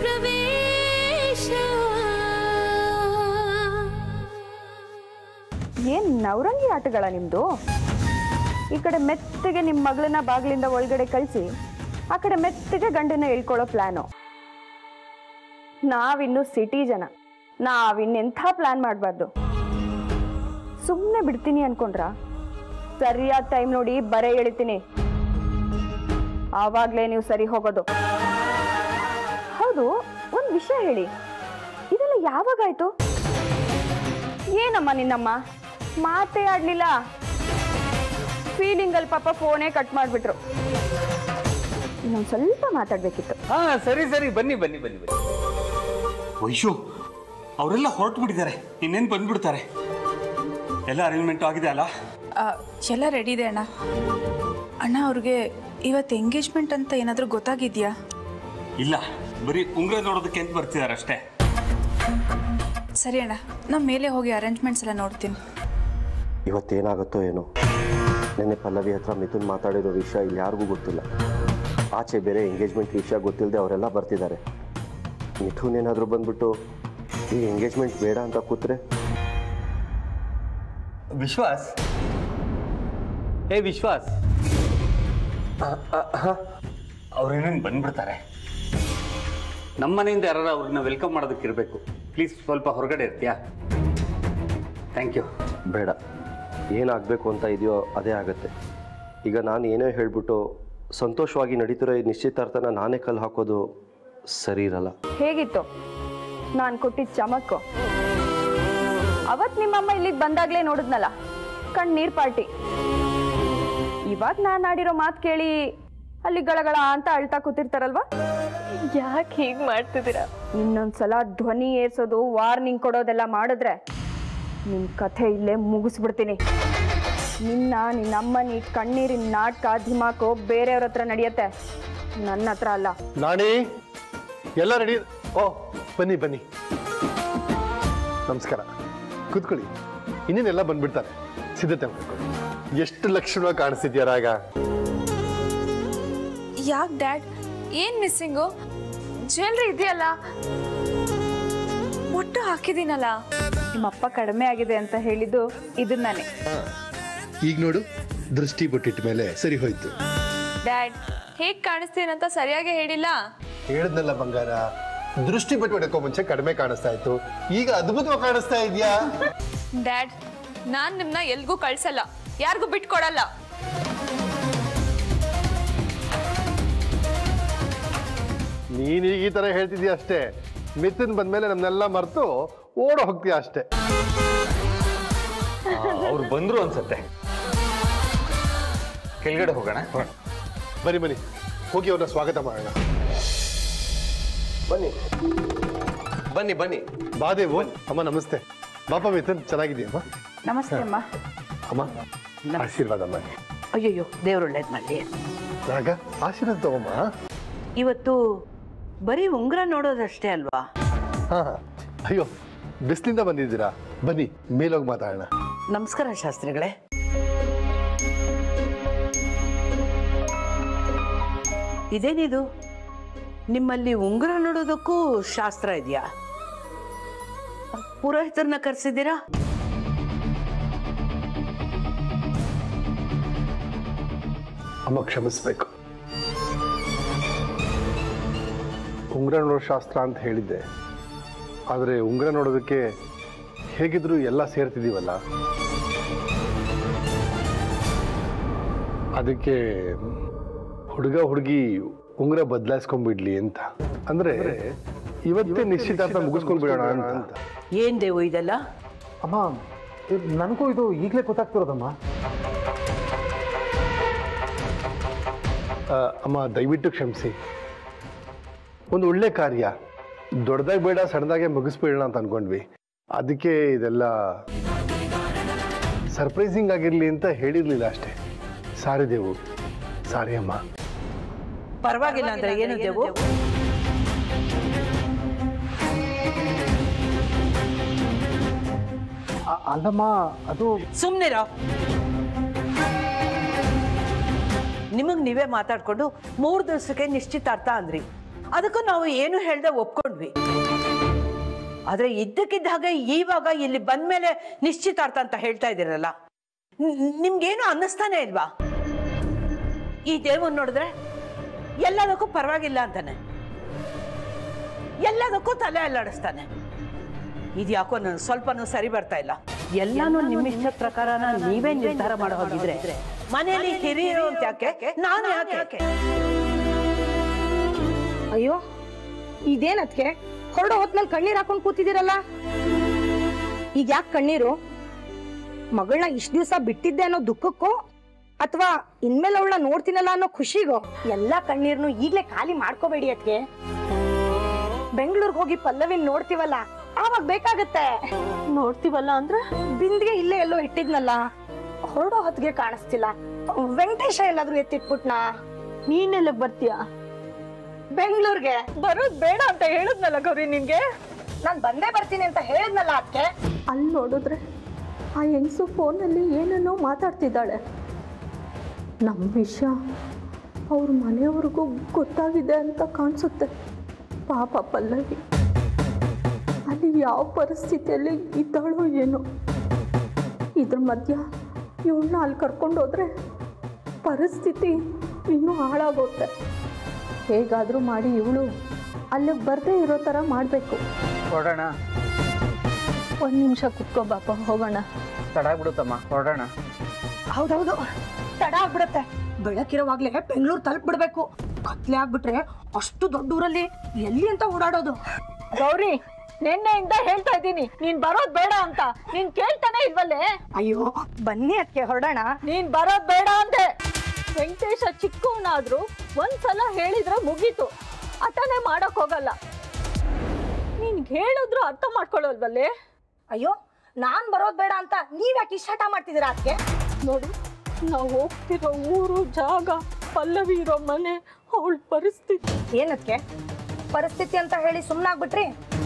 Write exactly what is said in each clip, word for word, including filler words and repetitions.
ಪ್ರವೇಶ ಏನ್ ನವರಂಗಿ ಆಟಗಳ ನಿಮ್ದು? ಈ ಕಡೆ ಮೆತ್ತಗೆ ನಿಮ್ಮ ಮಗಳನ್ನ ಬಾಗಿಲಿಂದ ಒಳಗಡೆ ಕಳಿಸಿ ಆ ಕಡೆ ಮೆತ್ತಗೆ ಗಂಡನ ಹೇಳ್ಕೊಳ್ಳೋ ಪ್ಲಾನು. ನಾವಿನ್ನು ಸಿಟಿ ಜನ, ನಾವಿನ್ನೆಂಥ ಪ್ಲಾನ್ ಮಾಡಬಾರ್ದು. ಸುಮ್ಮನೆ ಬಿಡ್ತೀನಿ ಅನ್ಕೊಂಡ್ರ? ಸರಿಯಾದ ಟೈಮ್ ನೋಡಿ ಬರೇ ಎಳಿತೀನಿ, ಆವಾಗ್ಲೇ ನೀವು ಸರಿ ಹೋಗೋದು. ಹೌದು, ಒಂದು ವಿಷಯ ಹೇಳಿ, ಇದೆಲ್ಲ ಯಾವಾಗಾಯ್ತು? ಏನಮ್ಮ ನಿನ್ನಮ್ಮ ಮಾತೇ ಆಡ್ಲಿಲ್ಲ? ಫೀಲಿಂಗ್ ಅಲ್ಲಿ ಪಾಪ ಫೋನೇ ಕಟ್ ಮಾಡ್ಬಿಟ್ರು. ಇನ್ನೊಂದು ಸ್ವಲ್ಪ ಮಾತಾಡ್ಬೇಕಿತ್ತು. ಹಾ ಸರಿ ಸರಿ, ಬನ್ನಿ ಬನ್ನಿ ಬನ್ನಿ ಬನ್ನಿ. ವೈಶು, ಅವರೆಲ್ಲ ಹೊರಟು ಬಿಟ್ಟಿದ್ದಾರೆ, ಇನ್ನೇನು ಬಂದ್ಬಿಡ್ತಾರೆ. ಎಲ್ಲ ಅರೇಂಜ್ಮೆಂಟ್ ಆಗಿದೆ ಅಲ್ಲ? ಎಲ್ಲ ರೆಡಿ ಇದೆ ಅಣ್ಣ. ಅಣ್ಣ, ಅವ್ರಿಗೆ ಇವತ್ತು ಎಂಗೇಜ್ಮೆಂಟ್ ಅಂತ ಏನಾದರೂ ಗೊತ್ತಾಗಿದ್ಯಾ? ಇಲ್ಲ, ಬರೀ ಉಂಗ್ರ ನೋಡೋದಕ್ಕೆ ಅಂತ ಬರ್ತಿದ್ದಾರೆ ಅಷ್ಟೇ. ಸರಿ ಅಣ್ಣ, ನಮ್ಮ ಮೇಲೆ ಹೋಗಿ ಅರೇಂಜ್ಮೆಂಟ್ಸ್ ಎಲ್ಲ ನೋಡ್ತೀನಿ. ಇವತ್ತೇನಾಗುತ್ತೋ ಏನೋ. ನೆನ್ನೆ ಪಲ್ಲವಿ ಹತ್ರ ಮಿಥುನ್ ಮಾತಾಡಿರೋ ವಿಷಯ ಇಲ್ಲಿ ಯಾರಿಗೂ ಗೊತ್ತಿಲ್ಲ. ಆಚೆ ಬೇರೆ ಎಂಗೇಜ್ಮೆಂಟ್ ವಿಷಯ ಗೊತ್ತಿಲ್ಲದೆ ಅವರೆಲ್ಲ ಬರ್ತಿದ್ದಾರೆ. ಮಿಥುನ್ ಏನಾದರೂ ಬಂದ್ಬಿಟ್ಟು ಈ ಎಂಗೇಜ್ಮೆಂಟ್ ಬೇಡ ಅಂತ ಕೂತ್ರೆ? ವಿಶ್ವಾಸ್, ಏ ವಿಶ್ವಾಸ್, ಅವ್ರೇನೇನು ಬಂದ್ಬಿಡ್ತಾರೆ. ನಮ್ಮ ಮನೆಯಿಂದ ಯಾರು ಅವ್ರನ್ನ ವೆಲ್ಕಮ್ ಮಾಡೋದಕ್ಕಿರಬೇಕು. ಪ್ಲೀಸ್ ಸ್ವಲ್ಪ ಹೊರಗಡೆ ಇರ್ತೀಯಾ? Thank you. ಬೇಡ, ಏನಾಗಬೇಕು ಅಂತ ಇದೆಯೋ ಅದೇ ಆಗುತ್ತೆ. ಈಗ ನಾನು ಏನೋ ಹೇಳಿಬಿಟ್ಟು ಸಂತೋಷವಾಗಿ ನಡೀತಿರೋ ಈ ನಿಶ್ಚಿತಾರ್ಥನ ನಾನೇ ಕಲ್ಲು ಹಾಕೋದು ಸರಿ ಇರಲ್ಲ. ಹೇಗಿತ್ತು ನಾನು ಕೊಟ್ಟಿದ್ದ ಚಮಕ್ಕು? ಅವತ್ ನಿಮ್ಮಮ್ಮ ಇಲ್ಲಿಗೆ ಬಂದಾಗ್ಲೇ ನೋಡಿದ್ನಲ್ಲ, ಕಣ್ಣೀರ್ ಪಾರ್ಟಿ. ಇವಾಗ ನಾನು ಆಡಿರೋ ಮಾತು ಕೇಳಿ ಅಲ್ಲಿ ಗಳಗಳ ಅಂತ ಅಳ್ತಾ ಕೂತಿರ್ತಾರಲ್ವಾ? ಯಾಕೆ ಹೀಗೆ ಮಾಡ್ತಿದ್ದೀರಾ? ಇನ್ನೊಂದ್ಸಲ ಧ್ವನಿ ಏರ್ಸೋದು, ವಾರ್ನಿಂಗ್ ಕೊಡೋದೆಲ್ಲ ಮಾಡಿದ್ರೆ ನಿನ್ ಕಥೆ ಇಲ್ಲೇ ಮುಗಿಸ್ಬಿಡ್ತೀನಿ. ನಿನ್ನ ನಿನ್ನಮ್ಮನ ಈ ಕಣ್ಣೀರಿನ ನಾಟಕ ಧಿಮಾಕು ಬೇರೆಯವ್ರ ಹತ್ರ ನಡೆಯುತ್ತೆ, ನನ್ನ ಹತ್ರ ಅಲ್ಲ. ನಾಣಿ, ಎಲ್ಲ ರೆಡಿ? ಓ ಬನ್ನಿ ಬನ್ನಿ, ನಮಸ್ಕಾರ, ಕೂತ್ಕೊಳ್ಳಿ. ಇನ್ನೇನೆಲ್ಲ ಬಂದ್ಬಿಡ್ತಾರೆ, ಸಿದ್ಧತೆ ಮಾಡ್ಕೊಳ್ಳಿ. ಎಷ್ಟು ಲಕ್ಷಣವಾಗಿ ಕಾಣಿಸ್ತಿದ್ಯಾರಾಗ? ಯಾಕೆ ಡ್ಯಾಡ್, ಏನ್ ಮಿಸ್ಸಿಂಗು? ಜ್ಯುವೆಲ್ರಿ ಇದೆಯಲ್ಲ, ಒಟ್ಟು ಹಾಕಿದ್ದೀನಲ್ಲ. ನಿಮ್ಮಪ್ಪ ಕಡಿಮೆ ಆಗಿದೆ ಅಂತ ಹೇಳಿದ್ದು ಇದನ್ನಾನೆ. ಈಗ ನೋಡು, ದೃಷ್ಟಿ ಬಿಟ್ಟಿಟ್ಟ ಮೇಲೆ ಸರಿ ಹೋಯ್ತು. ಡ್ಯಾಡ್, ಹೇಗ್ ಕಾಣಿಸ್ತೀನಂತ ಸರಿಯಾಗಿ ಹೇಳಿಲ್ಲ. ಹೇಳಿದ್ನಲ್ಲ ಬಂಗಾರ, ದೃಷ್ಟಿ ಬಿಟ್ಟು ಹೊಡಕೋ ಮುಂಚೆ ಕಡಿಮೆ ಕಾಣಿಸ್ತಾ ಇತ್ತು, ಈಗ ಅದ್ಭುತವಾಗಿ ಕಾಣಿಸ್ತಾ ಇದೆಯಾ? ಡ್ಯಾಡ್, ನಾನ್ ನಿಮ್ನ ಎಲ್ಗೂ ಕಳ್ಸಲ್ಲ, ಯಾರಿಗೂ ಬಿಟ್ಕೊಡಲ್ಲ. ನೀನೀಗ ಈ ತರ ಹೇಳ್ತಿದ್ಯಾ ಅಷ್ಟೇ. ಮಿಥುನ್ ಬಂದ್ಮೇಲೆ ನಮ್ನೆಲ್ಲ ಮರೆತು ಓಡ ಹೋಗ್ತೀಯ ಅಷ್ಟೇ. ಅವ್ರು ಬಂದ್ರು ಅನ್ಸತ್ತೆ, ಕೆಳಗಡೆ ಹೋಗೋಣ. ಬನ್ನಿ ಬನ್ನಿ, ಹೋಗಿ ಅವ್ರನ್ನ ಸ್ವಾಗತ ಮಾಡೋಣ. ಬನ್ನಿ ಬನ್ನಿ ಬನ್ನಿ. ಬಾದೇವು ಅಮ್ಮ, ನಮಸ್ತೆ. ಬಾಪ ಮಿಥುನ್, ಚೆನ್ನಾಗಿದೆಯಮ್ಮ? ನಮಸ್ತೆ ಅಮ್ಮ. ಅಮ್ಮ, ಆಶೀರ್ವಾದ ಅಮ್ಮ. ಅಯ್ಯಯ್ಯೋ, ದೇವ್ರು ಒಳ್ಳೇದು ಮಾಡಲಿ. ರಾಗ, ಆಶೀರ್ವಾದ ತಗೊಮ್ಮ. ಇವತ್ತು ಬರೀ ಉಂಗುರ ನೋಡೋದಷ್ಟೇ ಅಲ್ವಾ? ಹಾ, ಅಯ್ಯೋ ಬಿಸಿಲಿಂದ ಬಂದಿದ್ದೀರಾ? ಬನ್ನಿ ಮೇಲೋಗಿ ಮಾತಾಡೋಣ. ನಮಸ್ಕಾರ ಶಾಸ್ತ್ರಿಗಳೇ. ಇದೇನಿದು, ನಿಮ್ಮಲ್ಲಿ ಉಂಗುರ ನೋಡೋದಕ್ಕೂ ಶಾಸ್ತ್ರ ಇದೆಯಾ? ಪುರೋಹಿತರನ್ನ ಕರೆಸಿದ್ದೀರಾ? ಅಮ್ಮ ಕ್ಷಮಿಸ್ಬೇಕು, ಉಂಗುರ ನೋಡೋ ಶಾಸ್ತ್ರ ಅಂತ ಹೇಳಿದ್ದೆ. ಆದರೆ ಉಂಗುರ ನೋಡೋದಕ್ಕೆ ಹೇಗಿದ್ರು ಎಲ್ಲ ಸೇರ್ತಿದ್ದೀವಲ್ಲ, ಅದಕ್ಕೆ ಹುಡುಗ ಹುಡುಗಿ ಉಂಗುರ ಬದಲಾಯಿಸ್ಕೊಂಡ್ಬಿಡ್ಲಿ ಅಂತ. ಅಂದ್ರೆ ಇವತ್ತೇ ನಿಶ್ಚಿತಾರ್ಥ ಮುಗಿಸ್ಕೊಂಡು ಬಿಡೋಣ ಅಂತ. ಏನ್ ದೇವು ಇದೆಲ್ಲ? ಅಮ್ಮ, ನನಗೂ ಇದು ಈಗಲೇ ಗೊತ್ತಾಗ್ತಿರೋದಮ್ಮ. ಅಮ್ಮ ದಯವಿಟ್ಟು ಕ್ಷಮಿಸಿ. ಒಂದು ಒಳ್ಳೆ ಕಾರ್ಯ, ದೊಡ್ಡದಾಗಿ ಬೇಡ ಸಣ್ಣದಾಗೆ ಮುಗಿಸ್ಬಿಡೋಣ ಅಂತ ಅನ್ಕೊಂಡ್ವಿ. ಅದಕ್ಕೆ ಇದೆಲ್ಲ ಸರ್ಪ್ರೈಸಿಂಗ್ ಆಗಿರ್ಲಿ ಅಂತ ಹೇಳಿರ್ಲಿಲ್ಲ ಅಷ್ಟೇ. ಸಾರಿ ದೇವು, ಸಾರಿ ಅಮ್ಮ. ಪರವಾಗಿಲ್ಲ ಅಂದ್ರೆ ಏನು ದೇವು? ಅಲ್ಲಮ್ಮ, ಅದು ಸುಮ್ನಿರ. ನಿಮಗ್ ನೀವೇ ಮಾತಾಡ್ಕೊಂಡು ಮೂರು ದಿವಸಕ್ಕೆ ನಿಶ್ಚಿತಾರ್ಥ ಅಂದ್ರಿ. ಅದಕ್ಕೂ ನಾವು ಏನು ಹೇಳ್ದೆ ಒಪ್ಕೊಂಡ್ವಿ. ಆದ್ರೆ ಇದ್ದಕ್ಕಿದ್ದ ಹಾಗೆ ಇವಾಗ ಇಲ್ಲಿ ಬಂದ್ಮೇಲೆ ನಿಶ್ಚಿತಾರ್ಥ ಅಂತ ಹೇಳ್ತಾ ಇದ್ದೀರಲ್ಲ, ನಿಮ್ಗೇನು ಅನ್ನಿಸ್ತಾನೆ ಇಲ್ವಾ? ಈ ದೇವನ್ ನೋಡಿದ್ರೆ ಎಲ್ಲದಕ್ಕೂ ಪರವಾಗಿಲ್ಲ ಅಂತಾನೆ, ಎಲ್ಲದಕ್ಕೂ ತಲೆ ಅಲ್ಲಾಡಿಸ್ತಾನೆ. ಇದ್ಯಾಕೋ ನಾನು ಸ್ವಲ್ಪನೂ ಸರಿ ಬರ್ತಾ ಇಲ್ಲ. ಎಲ್ಲಾನು ನಿಮ್ಮಿಷ್ಟ ಪ್ರಕಾರನ ನೀವೇ ನಿರ್ಧಾರ ಮಾಡೋ ಹೋಗಿದ್ರೆ ಮನೆಯಲ್ಲಿ ಹಿರಿಯರು ಅಂತ ಯಾಕೆ, ನಾನು ಯಾಕೆ? ಅಯ್ಯೋ ಇದೇನತ್ಗೆ ಹೊರಡೋ ಹೊತ್ನಲ್ಲಿ ಕಣ್ಣೀರ್ ಹಾಕೊಂಡ್ ಕೂತಿದ್ದೀರಲ್ಲ, ಈಗ ಯಾಕೆ ಕಣ್ಣೀರು? ಮಗಳನ್ನ ಇಷ್ಟ ದಿವಸ ಬಿಟ್ಟಿದ್ದೆ ಅನ್ನೋ ದುಃಖಕ್ಕೋ ಅಥವಾ ಇನ್ಮೇಲೆ ಅವಳನ್ನ ನೋಡ್ತೀನಲ್ಲ ಅನ್ನೋ ಖುಷಿಗೋ? ಎಲ್ಲಾ ಕಣ್ಣೀರ್ನು ಈಗ್ಲೇ ಖಾಲಿ ಮಾಡ್ಕೋಬೇಡಿ ಅತ್ಗೆ. ಬೆಂಗಳೂರಿಗೆ ಹೋಗಿ ಪಲ್ಲವಿನ್ ನೋಡ್ತೀವಲ್ಲ ಆವಾಗ ಬೇಕಾಗತ್ತೆ. ನೋಡ್ತೀವಲ್ಲ ಅಂದ್ರೆ ಬಿಂದಿಗೆ ಇಲ್ಲೇ ಎಲ್ಲೋ ಇಟ್ಟಿದ್ನಲ್ಲ, ಹೊರಡೋ ಹೊತ್ತಿಗೆ ಕಾಣಿಸ್ತಿಲ್ಲ. ವೆಂಕಟೇಶ ಎಲ್ಲಾದ್ರೂ ಎತ್ತಿಟ್ಬಿಟ್ನಾ? ನೀನೆಲ್ಲ ಬರ್ತೀಯ ಬೆಂಗಳೂರಿಗೆ? ಬರೋದ್ ಬೇಡ ಅಂತ ಹೇಳಿದ್ನಲ್ಲ ಗೌರಿ ನಿನ್ಗೆ. ನಾನ್ ಬಂದೇ ಬರ್ತೀನಿ ಅಂತ ಹೇಳಿದ್ನಲ್ಲ ಅದಕ್ಕೆ. ಅಲ್ಲಿ ನೋಡಿದ್ರೆ ಆ ಹೆಂಗಸು ಫೋನಲ್ಲಿ ಏನನ್ನೋ ಮಾತಾಡ್ತಿದ್ದಾಳೆ. ನಮ್ಮ ವಿಷಯ ಅವ್ರ ಮನೆಯವ್ರಿಗೂ ಗೊತ್ತಾಗಿದೆ ಅಂತ ಕಾಣಿಸುತ್ತೆ. ಪಾಪ ಪಲ್ಲವಿ ಅಲ್ಲಿ ಯಾವ ಪರಿಸ್ಥಿತಿಯಲ್ಲಿ ಇದ್ದಾಳೋ ಏನೋ. ಇದ್ರ ಮಧ್ಯ ಇವಳನ್ನ ಅಲ್ಲಿ ಕರ್ಕೊಂಡೋದ್ರೆ ಪರಿಸ್ಥಿತಿ ಇನ್ನೂ ಹಾಳಾಗೋಗುತ್ತೆ. ಹೇಗಾದರೂ ಮಾಡಿ ಇವಳು ಅಲ್ಲಿಗೆ ಬರದೇ ಇರೋ ಥರ ಮಾಡಬೇಕು. ಹೊರಡೋಣ. ಒಂದು ನಿಮಿಷ ಕುತ್ಕೋ ಬಾಪ, ಹೋಗೋಣ. ತಡ ಆಗ್ಬಿಡುತ್ತಮ್ಮ, ಹೊರಡೋಣ. ಹೌದೌದು ತಡ ಆಗ್ಬಿಡತ್ತೆ. ಬೆಳಕಿರೋವಾಗ್ಲೇ ಬೆಂಗಳೂರು ತಲುಪ್ಬಿಡ್ಬೇಕು. ಕತ್ಲೆ ಆಗ್ಬಿಟ್ರೆ ಅಷ್ಟು ದೊಡ್ಡ ಊರಲ್ಲಿ ಎಲ್ಲಿ ಅಂತ ಓಡಾಡೋದು? ಗೌರಿ ನಿನ್ನೆಯಿಂದ ಹೇಳ್ತಾ ಇದ್ದೀನಿ ನೀನ್ ಬರೋದ್ ಬೇಡ ಅಂತ, ನೀನ್ ಕೇಳ್ತಾನೆ ಇಲ್ವಲ್ಲೇ? ಅಯ್ಯೋ ಬನ್ನಿ ಅದಕ್ಕೆ ಹೊರಡೋಣ. ನೀನ್ ಬರೋದ್ ಬೇಡ ಅಂದೆ. ವೆಂಕಟೇಶ ಚಿಕ್ಕವನಾದ್ರೂ ಒಂದ್ಸಲ ಹೇಳಿದ್ರೆ ಮುಗೀತು, ಅಟನೆ ಮಾಡಕ್ ಹೋಗಲ್ಲ. ನೀನ್ ಹೇಳಿದ್ರು ಅರ್ಥ ಮಾಡ್ಕೊಳ್ಳೋಲ್ವಲ್ಲೇ? ಅಯ್ಯೋ ನಾನ್ ಬರೋದ್ ಬೇಡ ಅಂತ ನೀವ್ ಯಾಕೆ ಇಷ್ಟ ಮಾಡ್ತಿದ್ದೀರಾ ಅದಕ್ಕೆ? ನೋಡು, ನಾವು ಹೋಗ್ತಿರೋ ಊರು, ಜಾಗ, ಪಲ್ಲವಿ ಇರೋ ಮನೆ, ಅವಳ ಪರಿಸ್ಥಿತಿ. ಏನಕ್ಕೆ ಪರಿಸ್ಥಿತಿ ಅಂತ ಹೇಳಿ ಸುಮ್ನಾಗ್ಬಿಟ್ರಿ?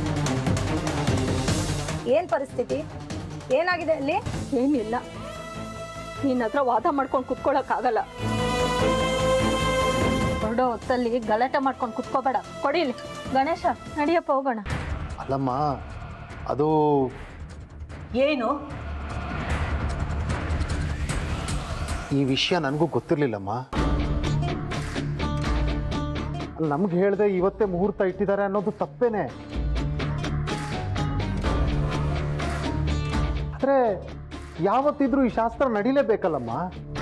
ಏನ್ ಪರಿಸ್ಥಿತಿ? ಏನಾಗಿದೆ ಅಲ್ಲಿ? ಏನಿಲ್ಲ, ನಿನ್ನ ಹತ್ರ ವಾದ ಮಾಡ್ಕೊಂಡು ಕುತ್ಕೊಳಕ್ ಆಗಲ್ಲ. ಹೊರಡೋ ಹೊತ್ತಲ್ಲಿ ಗಲಾಟೆ ಮಾಡ್ಕೊಂಡು ಕುತ್ಕೋಬೇಡ. ಕೊಡಿಲಿ ಗಣೇಶ, ನಡಿಯಪ್ಪ ಹೋಗೋಣ. ಅಲ್ಲಮ್ಮ ಅದು ಏನು ಈ ವಿಷಯ ನನಗೂ ಗೊತ್ತಿರ್ಲಿಲ್ಲಮ್ಮ. ನಮ್ಗೆ ಹೇಳ್ದೆ ಇವತ್ತೇ ಮುಹೂರ್ತ ಇಟ್ಟಿದ್ದಾರೆ ಅನ್ನೋದು ತಪ್ಪೇನೆ. ಆದ್ರೆ ಯಾವತ್ತಿದ್ರೂ ಈ ಶಾಸ್ತ್ರ ನಡೀಲೇಬೇಕಲ್ಲಮ್ಮ.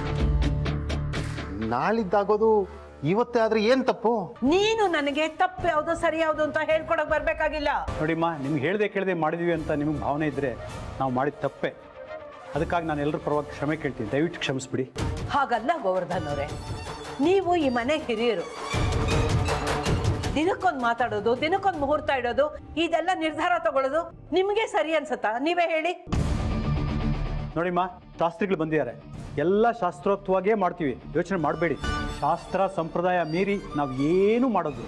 ನಾಳಿದ್ದಾಗೋದು ಇವತ್ತೇ ಆದ್ರೆ ಏನ್ ತಪ್ಪು? ನೀನು ನನಗೆ ತಪ್ಪು ಯಾವುದು ಸರಿ ಯಾವುದು ಅಂತ ಹೇಳ್ಕೊಡಕ್ ಬರ್ಬೇಕಾಗಿಲ್ಲ. ನೋಡಿಮ್ಮ, ನಿಮ್ಗೆ ಹೇಳ್ದೆ ಕೇಳದೆ ಮಾಡಿದ್ವಿ ಅಂತ ನಿಮ್ಗೆ ಭಾವನೆ ಇದ್ರೆ ನಾವು ಮಾಡಿದ ತಪ್ಪೆ. ಅದಕ್ಕಾಗಿ ನಾನು ಎಲ್ಲರ ಪರವಾಗಿ ಕ್ಷಮೆ ಕೇಳ್ತೀನಿ, ದಯವಿಟ್ಟು ಕ್ಷಮಿಸ್ಬಿಡಿ. ಹಾಗಲ್ಲ ಗೋವರ್ಧನ್ ಅವರೇ, ನೀವು ಈ ಮನೆ ಹಿರಿಯರು. ದಿನಕ್ಕೊಂದು ಮಾತಾಡೋದು, ದಿನಕ್ಕೊಂದು ಮುಹೂರ್ತ ಇಡೋದು, ಇದೆಲ್ಲ ನಿರ್ಧಾರ ತಗೊಳ್ಳೋದು ನಿಮಗೆ ಸರಿ ಅನ್ಸತ್ತಾ? ನೀವೇ ಹೇಳಿ. ನೋಡಿಮ್ಮ, ಶಾಸ್ತ್ರಿಗಳು ಬಂದಿದ್ದಾರೆ, ಎಲ್ಲ ಶಾಸ್ತ್ರೋಕ್ತವಾಗೇ ಮಾಡ್ತೀವಿ, ಯೋಚನೆ ಮಾಡಬೇಡಿ. ಶಾಸ್ತ್ರ ಸಂಪ್ರದಾಯ ಮೀರಿ ನಾವು ಏನು ಮಾಡೋದು.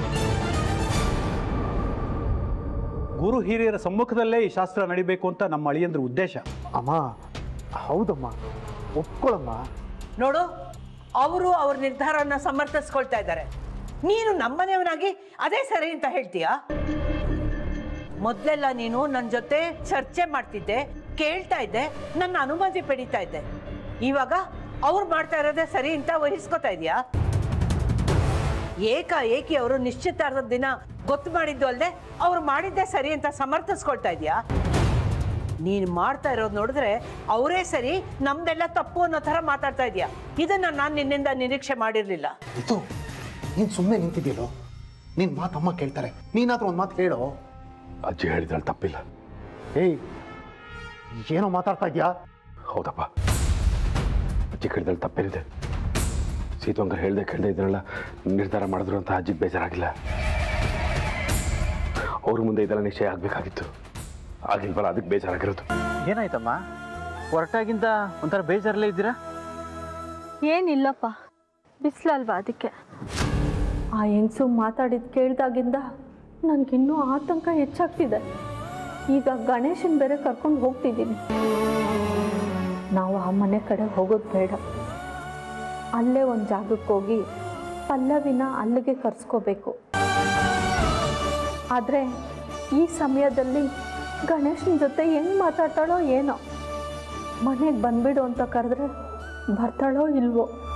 ಗುರು ಹಿರಿಯರ ಸಮ್ಮುಖದಲ್ಲೇ ಈ ಶಾಸ್ತ್ರ ನಡಿಬೇಕು ಅಂತ ನಮ್ಮ ಅಳಿಯಂದ್ರ ಉದ್ದೇಶ. ಅಮ್ಮ ಹೌದಮ್ಮ, ಒಪ್ಕೊಳಮ್ಮ. ನೋಡು, ಅವರು ಅವ್ರ ನಿರ್ಧಾರನ ಸಮರ್ಥಿಸ್ಕೊಳ್ತಾ ಇದ್ದಾರೆ. ನೀನು ನಮ್ಮನೆಯವನಾಗಿ ಅದೇ ಸರಿ ಅಂತ ಹೇಳ್ತೀಯಾ? ಮೊದಲೆಲ್ಲ ನೀನು ನನ್ನ ಜೊತೆ ಚರ್ಚೆ ಮಾಡ್ತಿದ್ದೆ, ಕೇಳ್ತಾ ಇದ್ದೆ, ನನ್ನ ಅನುಮತಿ ಪಡೀತಾ ಇದ್ದೆ. ಇವಾಗ ಅವ್ರು ಮಾಡ್ತಾ ಇರೋದೇ ಸರಿ ಅಂತ ವಹಿಸ್ಕೊತಾ ಇದೆಯಾ? ಏಕಾಏಕಿ ಅವರು ನಿಶ್ಚಿತಾರ್ಥದ ದಿನ ಗೊತ್ತು ಮಾಡಿದ್ದು ಅಲ್ಲದೆ ಅವ್ರು ಮಾಡಿದ್ದೇ ಸರಿ ಅಂತ ಸಮರ್ಥಿಸ್ಕೊಳ್ತಾ ಇದೆಯಾ? ನೀನು ಮಾಡ್ತಾ ಇರೋದು ನೋಡಿದ್ರೆ ಅವರೇ ಸರಿ, ನಮ್ದೆಲ್ಲ ತಪ್ಪು ಅನ್ನೋ ಥರ ಮಾತಾಡ್ತಾ ಇದೆಯಾ. ಇದನ್ನ ನಾನು ನಿನ್ನಿಂದ ನಿರೀಕ್ಷೆ ಮಾಡಿರಲಿಲ್ಲ. ಇದು ನೀನು ಸುಮ್ಮನೆ ನಿಂತಿದ್ದೀರೋ? ನಿನ್ನ ಮಾತಮ್ಮ ಕೇಳ್ತಾರೆ, ನೀನಾದ್ರೂ ಒಂದು ಮಾತು ಹೇಳೋ. ಅಜ್ಜಿ ಹೇಳಿದ್ರಲ್ಲಿ ತಪ್ಪಿಲ್ಲ. ಏಯ್, ಏನೋ ಮಾತಾಡ್ತಾ ಇದೆಯಾ? ಹೌದಪ್ಪ, ಅಜ್ಜಿ ಹೇಳಿದ್ರಲ್ಲಿ ತಪ್ಪೇನಿದೆ. ಸೀತವಂಕರ್ ಹೇಳ್ದೆ ಕೇಳ್ದೆ ಇದನ್ನೆಲ್ಲ ನಿರ್ಧಾರ ಮಾಡಿದ್ರು ಅಂತ ಅಜ್ಜಿಗೆ ಬೇಜಾರಾಗಿಲ್ಲ. ಅವ್ರ ಮುಂದೆ ಇದೆಲ್ಲ ನಿಶ್ಚಯ ಆಗಬೇಕಾಗಿತ್ತು, ಆಗಿಲ್ವಲ್ಲ, ಅದಕ್ಕೆ ಬೇಜಾರಾಗಿರೋದು. ಏನಾಯ್ತಮ್ಮ, ಹೊರಟಾಗಿಂದ ಒಂಥರ ಬೇಜಾರಲ್ಲೇ ಇದ್ದೀರಾ? ಏನಿಲ್ಲಪ್ಪ, ಬಿಸಿಲಲ್ವಾ ಅದಕ್ಕೆ. ಆ ಹೆಂಗಸು ಮಾತಾಡಿದ್ದು ಕೇಳ್ದಾಗಿಂದ ನನಗಿನ್ನೂ ಆತಂಕ ಹೆಚ್ಚಾಗ್ತಿದೆ. ಈಗ ಗಣೇಶನ್ ಬೇರೆ ಕರ್ಕೊಂಡು ಹೋಗ್ತಿದ್ದೀನಿ. ನಾವು ಆ ಮನೆ ಕಡೆ ಹೋಗೋದು ಬೇಡ. ಅಲ್ಲೇ ಒಂದು ಜಾಗಕ್ಕೆ ಹೋಗಿ ಪಲ್ಲವಿನ ಅಲ್ಲಿಗೆ ಕರ್ಸ್ಕೋಬೇಕು. ಆದರೆ ಈ ಸಮಯದಲ್ಲಿ ಗಣೇಶನ ಜೊತೆ ಹೆಂಗೆ ಮಾತಾಡ್ತಾಳೋ ಏನೋ. ಮನೆಗೆ ಬಂದ್ಬಿಡು ಅಂತ ಕರೆದ್ರೆ ಬರ್ತಾಳೋ ಇಲ್ವೋ.